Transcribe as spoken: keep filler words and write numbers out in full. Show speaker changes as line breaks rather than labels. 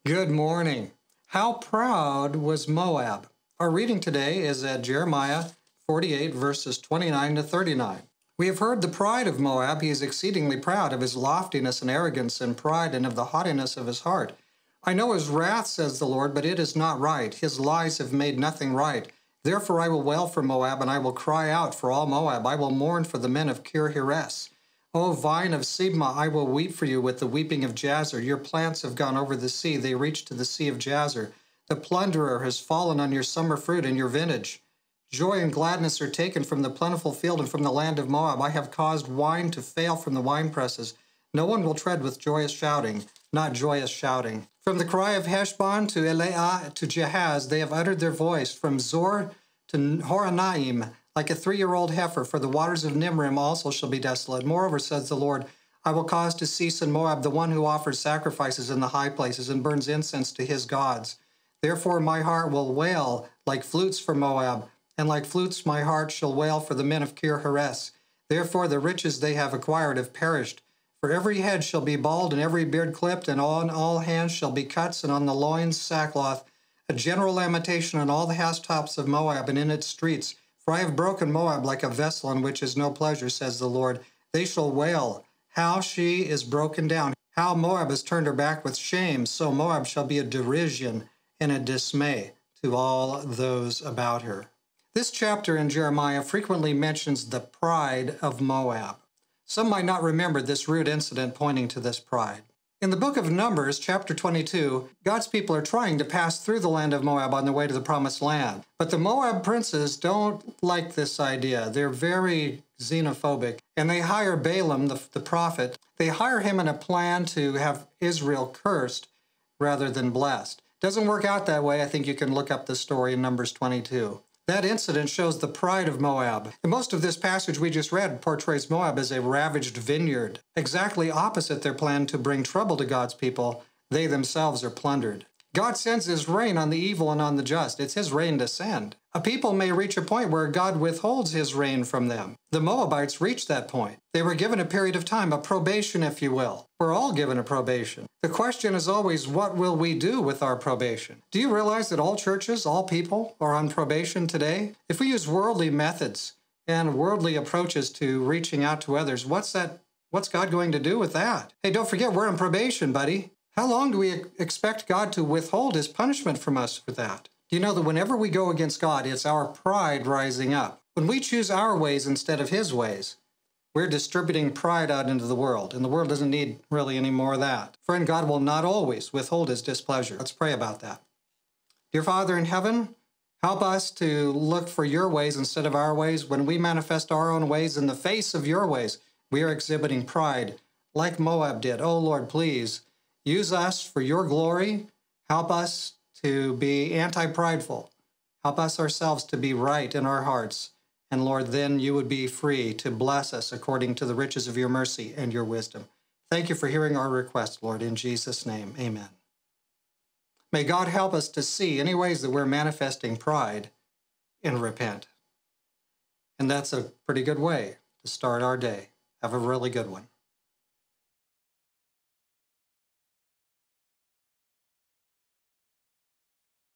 Good morning. How proud was Moab? Our reading today is at Jeremiah forty-eight, verses twenty-nine to thirty-nine. We have heard the pride of Moab. He is exceedingly proud of his loftiness and arrogance and pride and of the haughtiness of his heart. I know his wrath, says the Lord, but it is not right. His lies have made nothing right. Therefore I will wail for Moab, and I will cry out for all Moab. I will mourn for the men of Kir-Heres. O vine of Sibmah, I will weep for you with the weeping of Jazer. Your plants have gone over the sea. They reach to the sea of Jazer. The plunderer has fallen on your summer fruit and your vintage. Joy and gladness are taken from the plentiful field and from the land of Moab. I have caused wine to fail from the winepresses. No one will tread with joyous shouting, not joyous shouting. From the cry of Heshbon to Eleah to Jahaz, they have uttered their voice. From Zor to Horonaim, like a three-year-old heifer, for the waters of Nimrim also shall be desolate. Moreover, says the Lord, I will cause to cease in Moab the one who offers sacrifices in the high places and burns incense to his gods. Therefore my heart will wail like flutes for Moab, and like flutes my heart shall wail for the men of Kir-Heres. Therefore the riches they have acquired have perished. For every head shall be bald, and every beard clipped, and on all hands shall be cuts, and on the loins sackcloth. A general lamentation on all the housetops of Moab and in its streets. For I have broken Moab like a vessel in which is no pleasure, says the Lord. They shall wail, how she is broken down, how Moab has turned her back with shame. So Moab shall be a derision and a dismay to all those about her. This chapter in Jeremiah frequently mentions the pride of Moab. Some might not remember this rude incident pointing to this pride. In the book of Numbers, chapter twenty-two, God's people are trying to pass through the land of Moab on their way to the promised land. But the Moab princes don't like this idea. They're very xenophobic. And they hire Balaam, the, the prophet. They hire him in a plan to have Israel cursed rather than blessed. Doesn't work out that way. I think you can look up the story in Numbers twenty-two. That incident shows the pride of Moab. And most of this passage we just read portrays Moab as a ravaged vineyard. Exactly opposite their plan to bring trouble to God's people, they themselves are plundered. God sends his rain on the evil and on the just. It's his rain to send. A people may reach a point where God withholds his rain from them. The Moabites reached that point. They were given a period of time, a probation, if you will. We're all given a probation. The question is always, what will we do with our probation? Do you realize that all churches, all people, are on probation today? If we use worldly methods and worldly approaches to reaching out to others, what's that? What's God going to do with that? Hey, don't forget, we're on probation, buddy. How long do we expect God to withhold his punishment from us for that? Do you know that whenever we go against God, it's our pride rising up? When we choose our ways instead of his ways, we're distributing pride out into the world, and the world doesn't need really any more of that. Friend, God will not always withhold his displeasure. Let's pray about that. Dear Father in heaven, help us to look for your ways instead of our ways. When we manifest our own ways in the face of your ways, we are exhibiting pride like Moab did. Oh, Lord, please use us for your glory. Help us to be anti-prideful. Help us ourselves to be right in our hearts. And Lord, then you would be free to bless us according to the riches of your mercy and your wisdom. Thank you for hearing our request, Lord, in Jesus' name, amen. May God help us to see any ways that we're manifesting pride and repent. And that's a pretty good way to start our day. Have a really good one.